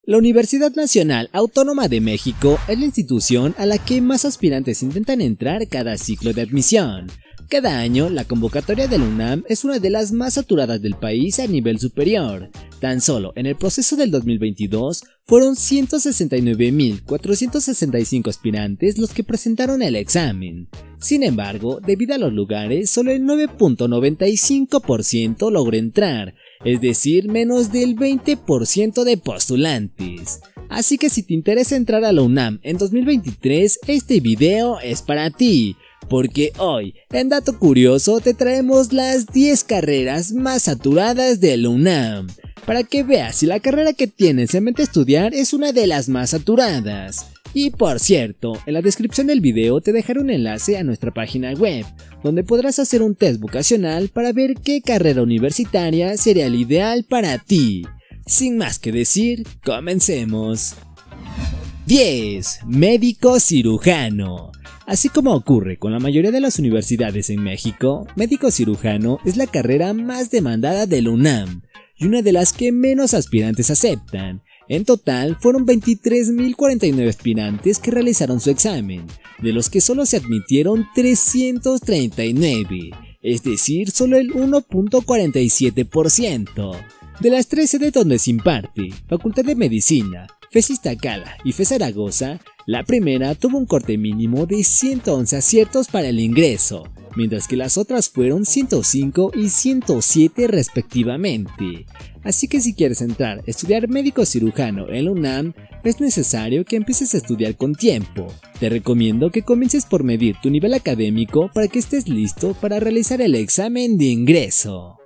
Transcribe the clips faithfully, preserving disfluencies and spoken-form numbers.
La Universidad Nacional Autónoma de México es la institución a la que más aspirantes intentan entrar cada ciclo de admisión. Cada año, la convocatoria de la UNAM es una de las más saturadas del país a nivel superior. Tan solo en el proceso del dos mil veintidós fueron ciento sesenta y nueve mil cuatrocientos sesenta y cinco aspirantes los que presentaron el examen. Sin embargo, debido a los lugares, solo el nueve punto noventa y cinco por ciento logró entrar, es decir, menos del veinte por ciento de postulantes. Así que si te interesa entrar a la UNAM en dos mil veintitrés, este video es para ti. Porque hoy, en Dato Curioso, te traemos las diez carreras más saturadas de la UNAM, para que veas si la carrera que tienes en mente estudiar es una de las más saturadas. Y por cierto, en la descripción del video te dejaré un enlace a nuestra página web, donde podrás hacer un test vocacional para ver qué carrera universitaria sería el ideal para ti. Sin más que decir, comencemos. diez. Médico cirujano. Así como ocurre con la mayoría de las universidades en México, médico cirujano es la carrera más demandada de la UNAM y una de las que menos aspirantes aceptan. En total fueron veintitrés mil cuarenta y nueve aspirantes que realizaron su examen, de los que solo se admitieron trescientos treinta y nueve, es decir, solo el uno punto cuarenta y siete por ciento. De las tres sedes donde se imparte, Facultad de Medicina, FES Iztacala y FES Zaragoza, la primera tuvo un corte mínimo de ciento once aciertos para el ingreso, mientras que las otras fueron ciento cinco y ciento siete respectivamente. Así que si quieres entrar a estudiar médico cirujano en la UNAM, es necesario que empieces a estudiar con tiempo. Te recomiendo que comiences por medir tu nivel académico para que estés listo para realizar el examen de ingreso.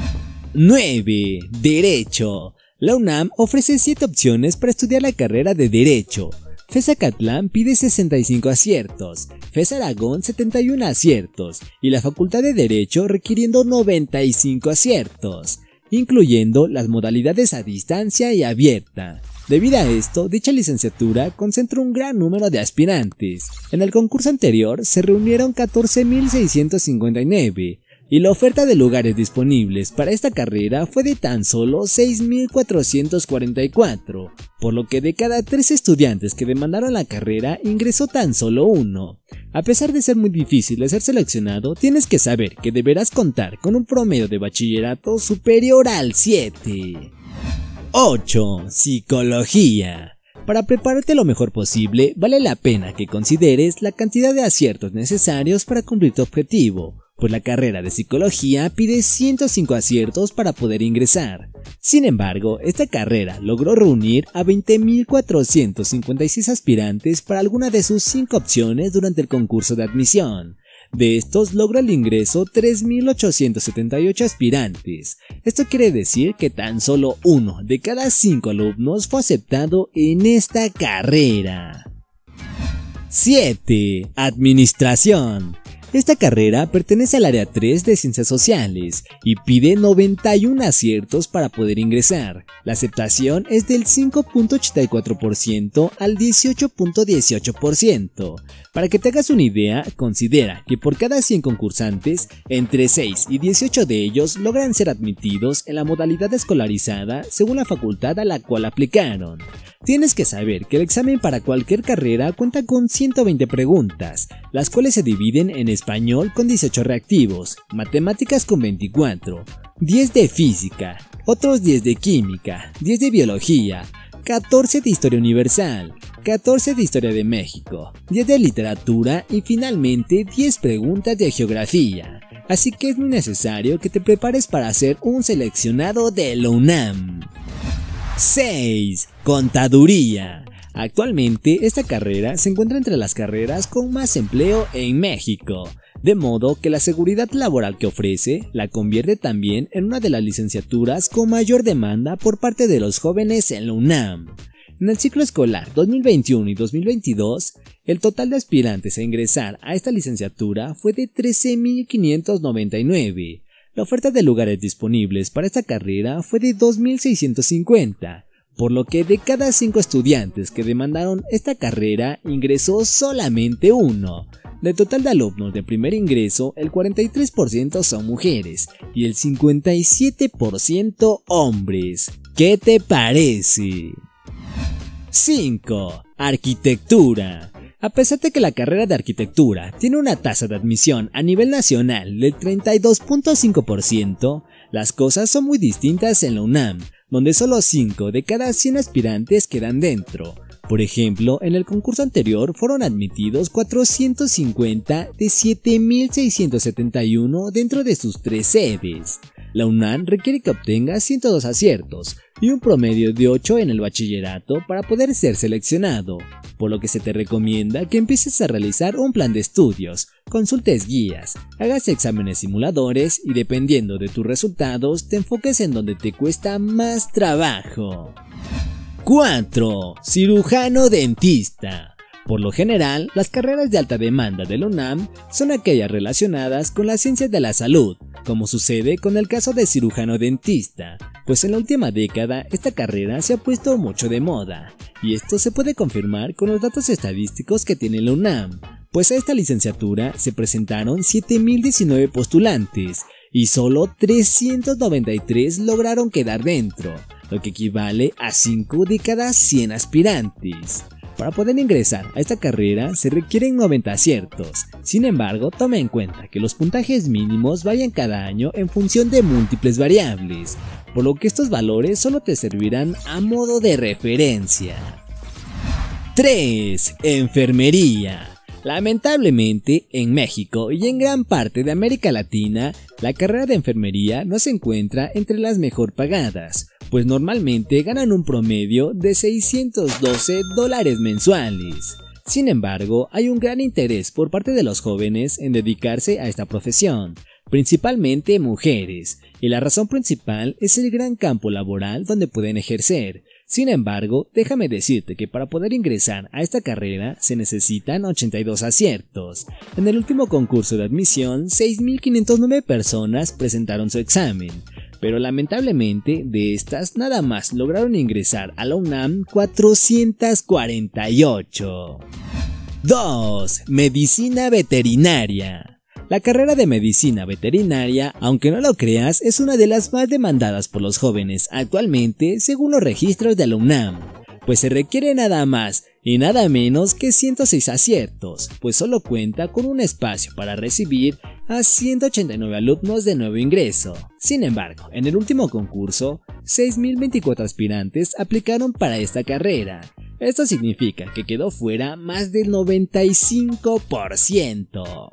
nueve. Derecho. La UNAM ofrece siete opciones para estudiar la carrera de Derecho. FES Zacatlán pide sesenta y cinco aciertos, FES Aragón setenta y uno aciertos y la Facultad de Derecho requiriendo noventa y cinco aciertos, incluyendo las modalidades a distancia y abierta. Debido a esto, dicha licenciatura concentra un gran número de aspirantes. En el concurso anterior se reunieron catorce mil seiscientos cincuenta y nueve. Y la oferta de lugares disponibles para esta carrera fue de tan solo seis mil cuatrocientos cuarenta y cuatro, por lo que de cada tres estudiantes que demandaron la carrera ingresó tan solo uno. A pesar de ser muy difícil de ser seleccionado, tienes que saber que deberás contar con un promedio de bachillerato superior al siete. ocho. Psicología. Para prepararte lo mejor posible, vale la pena que consideres la cantidad de aciertos necesarios para cumplir tu objetivo, pues la carrera de psicología pide ciento cinco aciertos para poder ingresar. Sin embargo, esta carrera logró reunir a veinte mil cuatrocientos cincuenta y seis aspirantes para alguna de sus cinco opciones durante el concurso de admisión. De estos logró el ingreso tres mil ochocientos setenta y ocho aspirantes. Esto quiere decir que tan solo uno de cada cinco alumnos fue aceptado en esta carrera. siete. Administración. Esta carrera pertenece al área tres de Ciencias Sociales y pide noventa y uno aciertos para poder ingresar. La aceptación es del cinco punto ochenta y cuatro por ciento al dieciocho punto dieciocho por ciento. Para que te hagas una idea, considera que por cada cien concursantes, entre seis y dieciocho de ellos logran ser admitidos en la modalidad escolarizada según la facultad a la cual aplicaron. Tienes que saber que el examen para cualquier carrera cuenta con ciento veinte preguntas, las cuales se dividen en español con dieciocho reactivos, matemáticas con veinticuatro, diez de física, otros diez de química, diez de biología, catorce de historia universal, catorce de historia de México, diez de literatura y finalmente diez preguntas de geografía. Así que es muy necesario que te prepares para ser un seleccionado de la UNAM. seis. Contaduría. Actualmente esta carrera se encuentra entre las carreras con más empleo en México, de modo que la seguridad laboral que ofrece la convierte también en una de las licenciaturas con mayor demanda por parte de los jóvenes en la UNAM. En el ciclo escolar dos mil veintiuno y dos mil veintidós, el total de aspirantes a ingresar a esta licenciatura fue de trece mil quinientos noventa y nueve. La oferta de lugares disponibles para esta carrera fue de dos mil seiscientos cincuenta, por lo que de cada cinco estudiantes que demandaron esta carrera ingresó solamente uno. Del total de alumnos de primer ingreso, el cuarenta y tres por ciento son mujeres y el cincuenta y siete por ciento hombres. ¿Qué te parece? cinco. Arquitectura. A pesar de que la carrera de arquitectura tiene una tasa de admisión a nivel nacional del treinta y dos punto cinco por ciento, las cosas son muy distintas en la UNAM, donde solo cinco de cada cien aspirantes quedan dentro. Por ejemplo, en el concurso anterior fueron admitidos cuatrocientos cincuenta de siete mil seiscientos setenta y uno dentro de sus tres sedes. La UNAM requiere que obtengas ciento dos aciertos y un promedio de ocho en el bachillerato para poder ser seleccionado, por lo que se te recomienda que empieces a realizar un plan de estudios, consultes guías, hagas exámenes simuladores y dependiendo de tus resultados te enfoques en donde te cuesta más trabajo. cuatro. Cirujano dentista. Por lo general, las carreras de alta demanda de la UNAM son aquellas relacionadas con las ciencias de la salud, como sucede con el caso de cirujano dentista, pues en la última década esta carrera se ha puesto mucho de moda, y esto se puede confirmar con los datos estadísticos que tiene la UNAM, pues a esta licenciatura se presentaron siete mil diecinueve postulantes, y solo trescientos noventa y tres lograron quedar dentro, lo que equivale a cinco de cada cien aspirantes. Para poder ingresar a esta carrera se requieren noventa aciertos, sin embargo toma en cuenta que los puntajes mínimos varían cada año en función de múltiples variables, por lo que estos valores solo te servirán a modo de referencia. tres. Enfermería. Lamentablemente, en México y en gran parte de América Latina, la carrera de enfermería no se encuentra entre las mejor pagadas, pues normalmente ganan un promedio de seiscientos doce dólares mensuales. Sin embargo, hay un gran interés por parte de los jóvenes en dedicarse a esta profesión, principalmente mujeres, y la razón principal es el gran campo laboral donde pueden ejercer. Sin embargo, déjame decirte que para poder ingresar a esta carrera se necesitan ochenta y dos aciertos. En el último concurso de admisión, seis mil quinientas nueve personas presentaron su examen, pero lamentablemente de estas nada más lograron ingresar a la UNAM cuatrocientas cuarenta y ocho. dos. Medicina veterinaria. La carrera de medicina veterinaria, aunque no lo creas, es una de las más demandadas por los jóvenes actualmente según los registros de la UNAM, pues se requiere nada más y nada menos que ciento seis aciertos, pues solo cuenta con un espacio para recibir a ciento ochenta y nueve alumnos de nuevo ingreso. Sin embargo, en el último concurso, seis mil veinticuatro aspirantes aplicaron para esta carrera. Esto significa que quedó fuera más del noventa y cinco por ciento.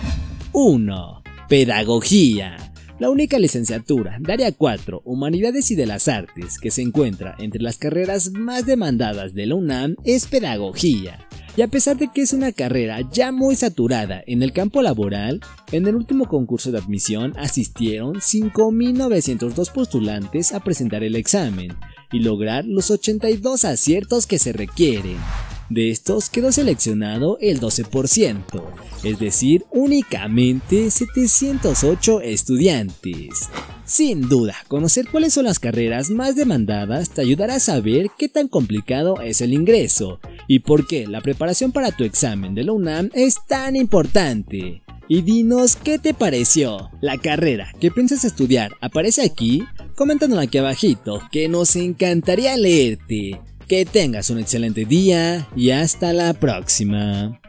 uno. Pedagogía. La única licenciatura de Área cuatro, Humanidades y de las Artes, que se encuentra entre las carreras más demandadas de la UNAM es Pedagogía. Y a pesar de que es una carrera ya muy saturada en el campo laboral, en el último concurso de admisión asistieron cinco mil novecientos dos postulantes a presentar el examen y lograr los ochenta y dos aciertos que se requieren. De estos quedó seleccionado el doce por ciento, es decir, únicamente setecientos ocho estudiantes. Sin duda, conocer cuáles son las carreras más demandadas te ayudará a saber qué tan complicado es el ingreso y por qué la preparación para tu examen de la UNAM es tan importante. Y dinos qué te pareció. ¿La carrera que piensas estudiar aparece aquí? Coméntanos aquí abajito, que nos encantaría leerte. Que tengas un excelente día y hasta la próxima.